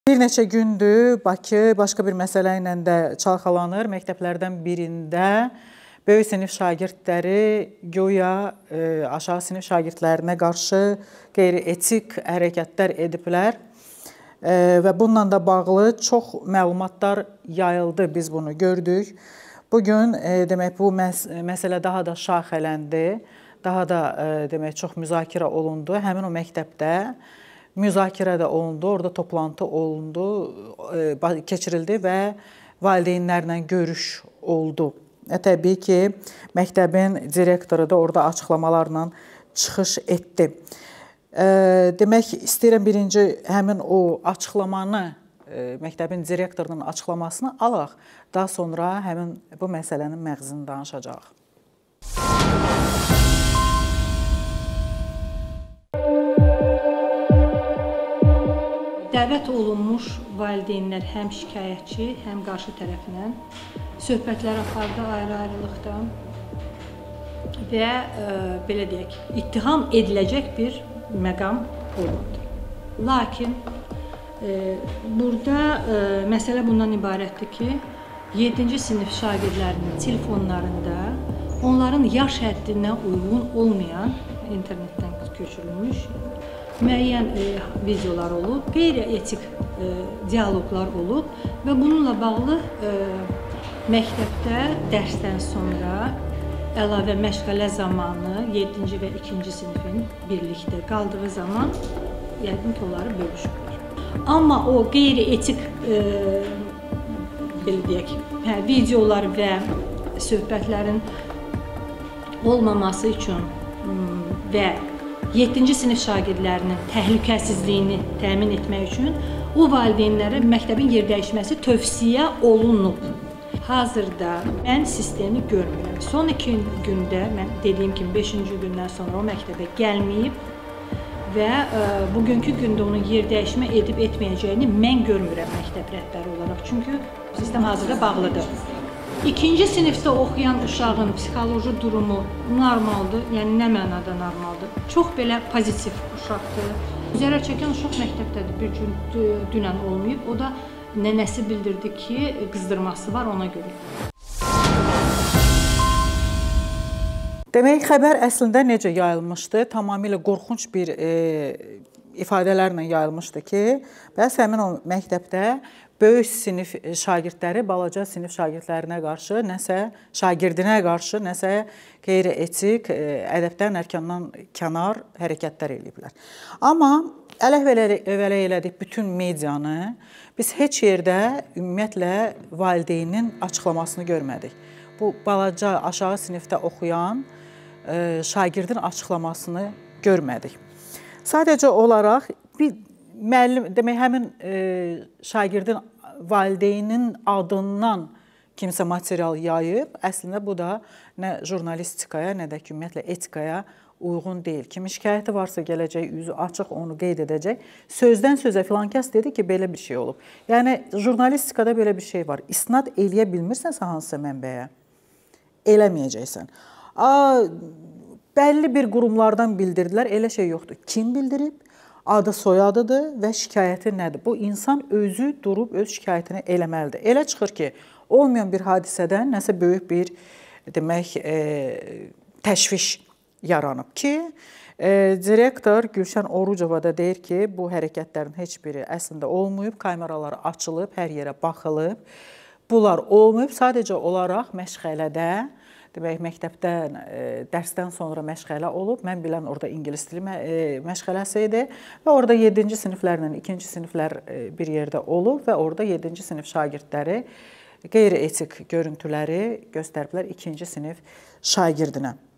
Bir neçə gündür Bakı başqa bir məsələ ilə də çalxalanır. Məktəblərdən birində böyük sinif şagirdləri güya aşağı sinif şagirdlərinə qarşı qeyri-etik hərəkətlər ediblər və bununla da bağlı çox məlumatlar yayıldı, biz bunu gördük. Bugün demək bu məsələ daha da şaxələndi, daha da demək çox müzakirə olundu. Həmin o məktəbdə müzakirə də olundu, orada toplantı olundu, keçirildi və valideynlərlə görüş oldu. Təbii ki, məktəbin direktoru da orada açıqlamalarla çıxış etdi. Demək, istəyirəm birinci həmin o açıqlamanı, məktəbin direktorunun açıqlamasını alaq. Daha sonra həmin bu məsələnin məğzini danışacaq. Dəvət olunmuş valideynlər həm şikayətçi, həm qarşı tərəfindən söhbətlər apardı ayrı-ayrılıqda və belə deyək, ittiham ediləcək bir məqam olmadı. Lakin burada məsələ bundan ibarətdir ki, 7-ci sinif şagirdlərinin telefonlarında onların yaş həddinə uyğun olmayan, internetdən köçürülmüş müəyyən videolar olub, qeyri-etik dialoqlar olub və bununla bağlı məktəbdə dərsdən sonra əlavə məşğələ zamanı 7-ci və 2-ci sinifin birlikdə qaldığı zaman yəqin ki, onları bölüşüblər. Amma o qeyri-etik belə deyək, videolar və söhbətlərin olmaması üçün və 7-ci sinif şagirdlərinin təhlükəsizliyini təmin etmək üçün o valideynlərə məktəbin yerdəyişməsi tövsiyə olunub. Hazırda mən sistemi görmürəm. Son 2 gündə, mən dediyim kimi 5-ci gündən sonra o məktəbə gəlməyib və bugünkü gündə onun yerdəyişmə edib etməyəcəyini mən görmürəm məktəb rəhbəri olaraq. Çünki sistem hazırda bağlıdır. 2-ci sinifdə oxuyan uşağın psixoloji durumu normaldır, yəni nə mənada normaldır? Çox belə pozitiv uşaqdır. Zərər çəkən uşaq məktəbdədir, bir gün dünən olmayıb. O da nənəsi bildirdi ki, qızdırması var ona görə. Demək, xəbər əslində necə yayılmışdı? Tamamilə qorxunc bir ifadələrlə yayılmışdı ki, bəs həmin o məktəbdə böyük sinif şagirdləri balaca sinif şagirdlərinə qarşı şagirdinə qarşı nəsə qeyri-etik, ədəbdən, ərkandan kənar hərəkətlər ediblər. Amma ələk-vələk elədik bütün medianı, biz heç yerdə ümumiyyətlə valideynin açıqlamasını görmədik. Bu balaca aşağı sinifdə oxuyan şagirdin açıqlamasını görmədik. Sadəcə olaraq bir müəllim, demək, həmin şagirdin valideynin adından kimsə material yayıb, əslində bu da nə jurnalistikaya, nə də ki, ümumiyyətlə etikaya uyğun deyil. Kimin şikayəti varsa gələcək, üzü açıq onu qeyd edəcək. Sözdən sözə filankəs dedi ki, belə bir şey olub. Yəni, jurnalistikada belə bir şey var. İsnad eləyə bilmirsənsə hansısa mənbəyə, eləməyəcəksən. Bəlli bir qurumlardan bildirdilər, elə şey yoxdur. Kim bildirib? Adı soyadıdır və şikayəti nədir? Bu insan özü durub öz şikayətini eləməlidir. Elə çıxır ki, olmayan bir hadisədən nəsə böyük bir demək təşviş yaranıb ki, direktor Gülşən Orucova da deyir ki, bu hərəkətlərin heç biri əslində olmayıb, kameralar açılıb, hər yerə baxılıb. Bunlar olmayıb, sadəcə olaraq məşğələdə, demək, məktəbdən, dərsdən sonra məşğələ olub. Mən bilən orada ingilis dili məşğələsi idi və orada 7-ci siniflərlə 2-ci siniflər bir yerdə olub və orada 7-ci sinif şagirdləri qeyri-etik görüntüləri göstəriblər 2-ci sinif şagirdinə.